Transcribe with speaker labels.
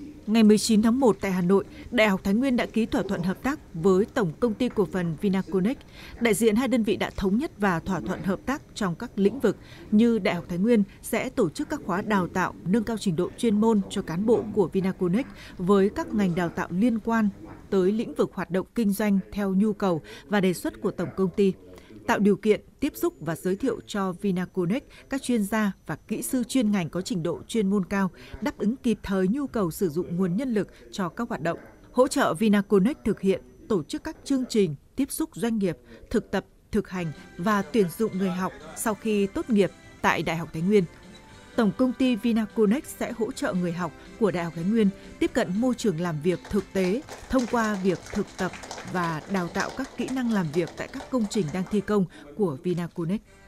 Speaker 1: Ngày 19 tháng 1 tại Hà Nội, Đại học Thái Nguyên đã ký thỏa thuận hợp tác với Tổng công ty cổ phần Vinaconex. Đại diện hai đơn vị đã thống nhất và thỏa thuận hợp tác trong các lĩnh vực như Đại học Thái Nguyên sẽ tổ chức các khóa đào tạo nâng cao trình độ chuyên môn cho cán bộ của Vinaconex với các ngành đào tạo liên quan tới lĩnh vực hoạt động kinh doanh theo nhu cầu và đề xuất của tổng công ty, tạo điều kiện tiếp xúc và giới thiệu cho Vinaconex các chuyên gia và kỹ sư chuyên ngành có trình độ chuyên môn cao, đáp ứng kịp thời nhu cầu sử dụng nguồn nhân lực cho các hoạt động, hỗ trợ Vinaconex thực hiện, tổ chức các chương trình tiếp xúc doanh nghiệp, thực tập, thực hành và tuyển dụng người học sau khi tốt nghiệp tại Đại học Thái Nguyên. Tổng công ty Vinaconex sẽ hỗ trợ người học của Đại học Thái Nguyên tiếp cận môi trường làm việc thực tế thông qua việc thực tập và đào tạo các kỹ năng làm việc tại các công trình đang thi công của Vinaconex.